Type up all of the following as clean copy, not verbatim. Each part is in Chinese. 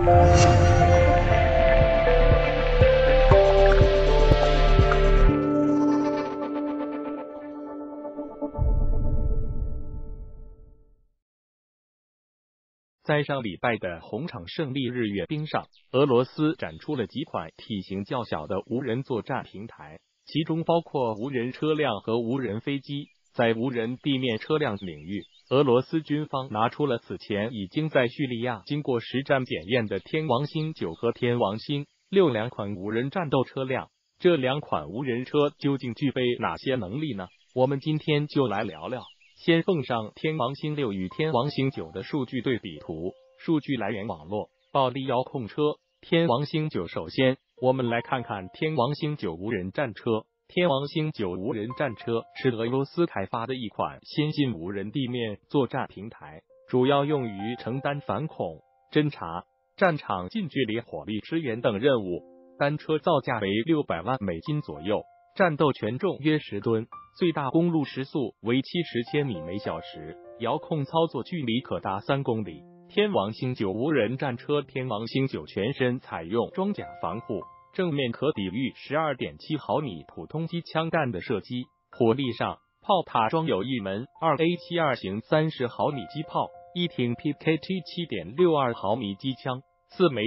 在上礼拜的红场胜利日阅兵上，俄罗斯展出了几款体型较小的无人作战平台，其中包括无人车辆和无人飞机。在无人地面车辆领域，俄罗斯军方拿出了此前已经在叙利亚经过实战检验的天王星9和天王星6两款无人战斗车辆。这两款无人车究竟具备哪些能力呢？我们今天就来聊聊。先奉上天王星6与天王星9的数据对比图，数据来源网络。暴力遥控车天王星9。首先，我们来看看天王星9无人战车。天王星9无人战车是俄罗斯开发的一款先进无人地面作战平台，主要用于承担反恐、侦察、战场近距离火力支援等任务。单车造价为600万美金左右，战斗权重约10吨，最大公路时速为70千米每小时，遥控操作距离可达3公里。天王星9无人战车。天王星9全身采用装甲防护，正面可抵御 12.7 毫米普通机枪弹的射击。火力上，炮塔装有一门 2A72 型30毫米机炮，一挺 PKT 7.62 毫米机枪，4枚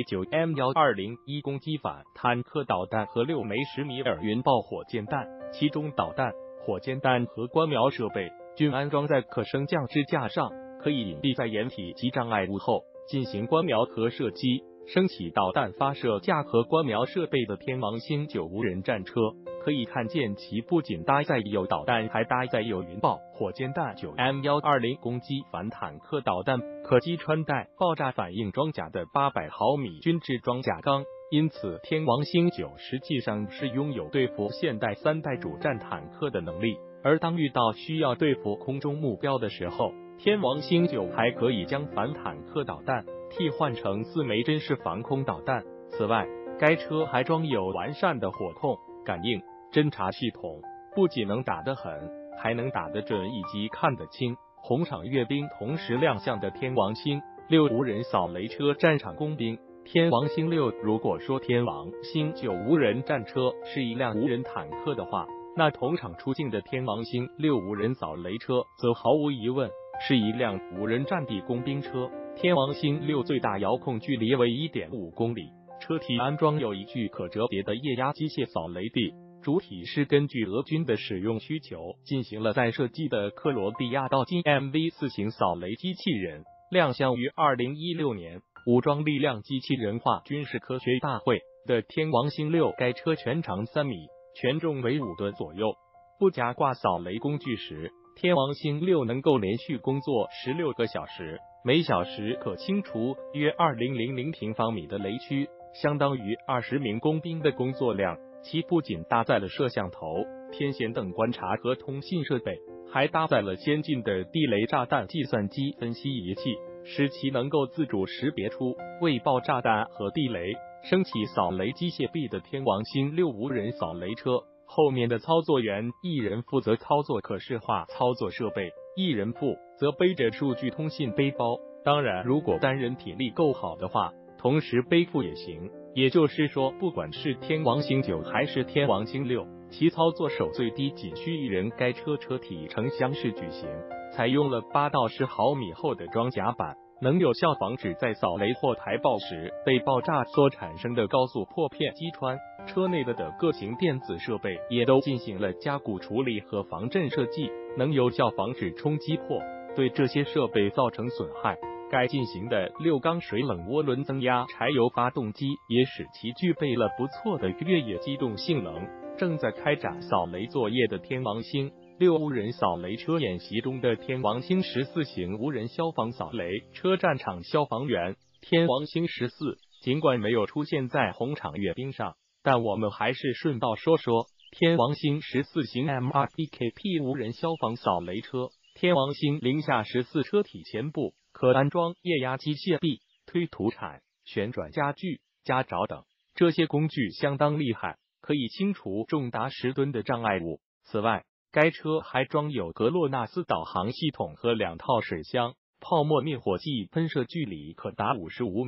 9M120 攻击反坦克导弹和6枚10米尔云爆火箭弹，其中导弹、火箭弹和观瞄设备均安装在可升降支架上，可以隐蔽在掩体及障碍物后进行观瞄和射击。升起导弹发射架和观瞄设备的天王星9无人战车，可以看见其不仅搭载有导弹，还搭载有云爆火箭弹、9M120 攻击反坦克导弹，可击穿带爆炸反应装甲的800毫米军制装甲钢。因此，天王星9实际上是拥有对付现代3代主战坦克的能力。而当遇到需要对付空中目标的时候，天王星9还可以将反坦克导弹替换成4枚真式防空导弹。此外，该车还装有完善的火控、感应、侦察系统，不仅能打得狠，还能打得准以及看得清。红场阅兵同时亮相的天王星6无人扫雷车战场工兵。天王星6，如果说天王星9无人战车是一辆无人坦克的话，那同场出镜的天王星6无人扫雷车则毫无疑问是一辆无人战地工兵车。天王星6最大遥控距离为 1.5 公里，车体安装有一具可折叠的液压机械扫雷臂，主体是根据俄军的使用需求进行了再设计的克罗地亚道金 MV4 型扫雷机器人，亮相于2016年武装力量机器人化军事科学大会的天王星6。该车全长3米，全重为5吨左右。不加挂扫雷工具时，天王星6能够连续工作16个小时，每小时可清除约2000平方米的雷区，相当于20名工兵的工作量。其不仅搭载了摄像头、天线等观察和通信设备，还搭载了先进的地雷炸弹计算机分析仪器，使其能够自主识别出未爆炸弹和地雷。升起扫雷机械臂的天王星6无人扫雷车，后面的操作员一人负责操作可视化操作设备，一人负责背着数据通信背包。当然，如果单人体力够好的话，同时背负也行。也就是说，不管是天王星9还是天王星6，其操作手最低仅需一人。该车车体呈箱式矩形，采用了8到10毫米厚的装甲板，能有效防止在扫雷或台爆时被爆炸所产生的高速破片击穿。车内的各型电子设备也都进行了加固处理和防震设计，能有效防止冲击波对这些设备造成损害。该进行的6缸水冷涡轮增压柴油发动机也使其具备了不错的越野机动性能。正在开展扫雷作业的天王星6无人扫雷车演习中的天王星14型无人消防扫雷车战场消防员。天王星14尽管没有出现在红场阅兵上，但我们还是顺道说说天王星14型 MRBKP 无人消防扫雷车。天王星0下14车体前部可安装液压机械臂、推土铲、旋转家具、夹爪等，这些工具相当厉害，可以清除重达10吨的障碍物。此外，该车还装有格洛纳斯导航系统和2套水箱，泡沫灭火器喷射距离可达55米。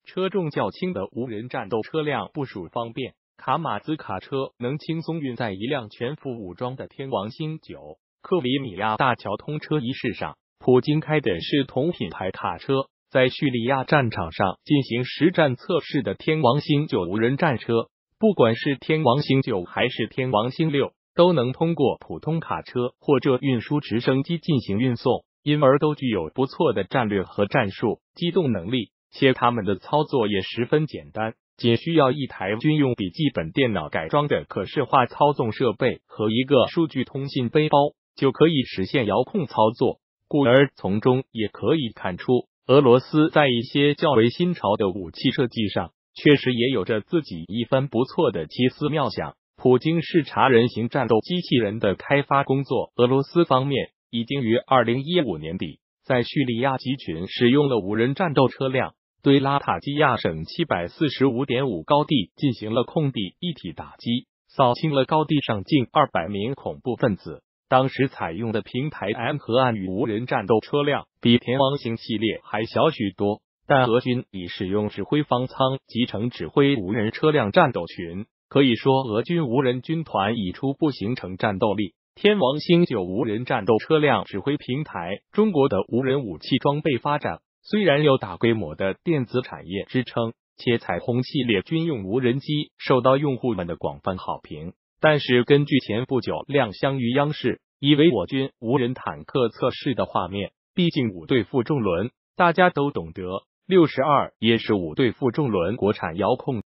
车重较轻的无人战斗车辆部署方便，卡马兹卡车能轻松运载一辆全副武装的天王星9。克里米亚大桥通车仪式上，普京开的是同品牌卡车，在叙利亚战场上进行实战测试的天王星9无人战车，不管是天王星9还是天王星6，都能通过普通卡车或者运输直升机进行运送，因而都具有不错的战略和战术机动能力，且他们的操作也十分简单，仅需要一台军用笔记本电脑改装的可视化操纵设备和一个数据通信背包，就可以实现遥控操作。故而从中也可以看出，俄罗斯在一些较为新潮的武器设计上，确实也有着自己一番不错的奇思妙想。普京视察人形战斗机器人的开发工作，俄罗斯方面已经于2015年底在叙利亚集群使用了无人战斗车辆，对拉塔基亚省745.5高地进行了空地一体打击，扫清了高地上近200名恐怖分子。当时采用的平台 M 和暗宇无人战斗车辆比天王星系列还小许多，但俄军已使用指挥方舱集成指挥无人车辆战斗群，可以说俄军无人军团已初步形成战斗力。天王星9无人战斗车辆指挥平台，中国的无人武器装备发展虽然有大规模的电子产业支撑，且彩虹系列军用无人机受到用户们的广泛好评，但是根据前不久亮相于央视以为我军无人坦克测试的画面，毕竟5对负重轮大家都懂得，62也是5对负重轮国产遥控